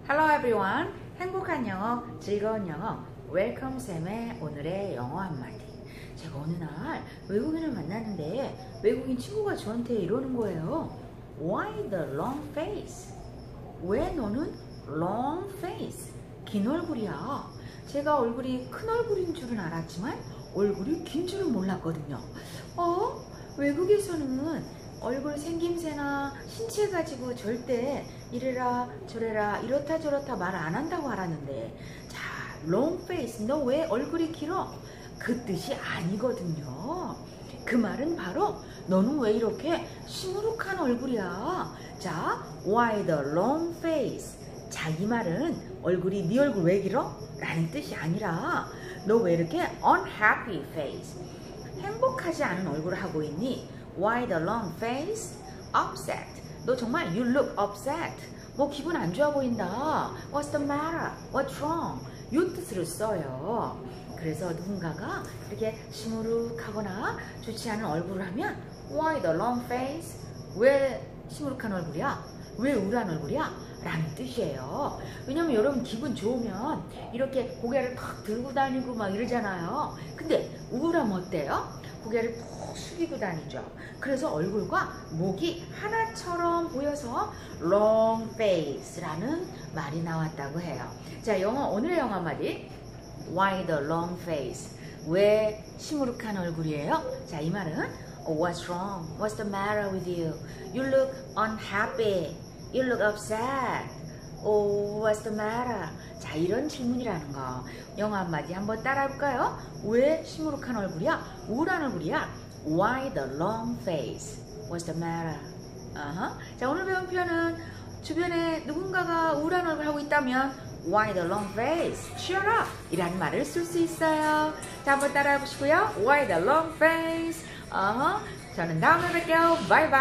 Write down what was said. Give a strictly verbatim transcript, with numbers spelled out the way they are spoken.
Hello everyone. 행복한 영어, 즐거운 영어, 웰컴 쌤의 오늘의 영어 한마디. 제가 어느 날 외국인을 만났는데 외국인 친구가 저한테 이러는 거예요. Why the long face? 왜 너는 long face? 긴 얼굴이야. 제가 얼굴이 큰 얼굴인 줄은 알았지만 얼굴이 긴 줄은 몰랐거든요. 어? 외국에서는 얼굴 생김새나 신체 가지고 절대 이래라 저래라 이렇다 저렇다 말 안 한다고 알았는데, 자, long face, 너 왜 얼굴이 길어? 그 뜻이 아니거든요. 그 말은 바로 너는 왜 이렇게 시무룩한 얼굴이야. 자, why the long face? 자, 이 말은 얼굴이 네 얼굴 왜 길어? 라는 뜻이 아니라 너 왜 이렇게 unhappy face? 행복하지 않은 얼굴을 하고 있니? Why the long face? Upset. 너 정말 you look upset. 뭐 기분 안 좋아 보인다. What's the matter? What's wrong? 이 뜻으로 써요. 그래서 누군가가 이렇게 시무룩하거나 좋지 않은 얼굴을 하면 Why the long face? 왜 시무룩한 얼굴이야? 왜 우울한 얼굴이야? 라는 뜻이에요. 왜냐면 여러분 기분 좋으면 이렇게 고개를 탁 들고 다니고 막 이러잖아요. 근데 우울하면 어때요? 고개를 푹 숙이고 다니죠. 그래서 얼굴과 목이 하나처럼 보여서 long face라는 말이 나왔다고 해요. 자, 영어 오늘의 영어 한마디. Why the long face? 왜 시무룩한 얼굴이에요? 자, 이 말은 What's wrong? What's the matter with you? You look unhappy. You look upset. Oh, what's the matter? 자, 이런 질문이라는 거. 영어 한마디 한번 따라해볼까요? 왜 시무룩한 얼굴이야? 우울한 얼굴이야? Why the long face? What's the matter? Uh-huh. 자, 오늘 배운 표현은 주변에 누군가가 우울한 얼굴 하고 있다면 Why the long face? Cheer up! 이라는 말을 쓸 수 있어요. 자, 한번 따라해보시고요. Why the long face? Uh-huh. 저는 다음에 뵐게요. 바이바이.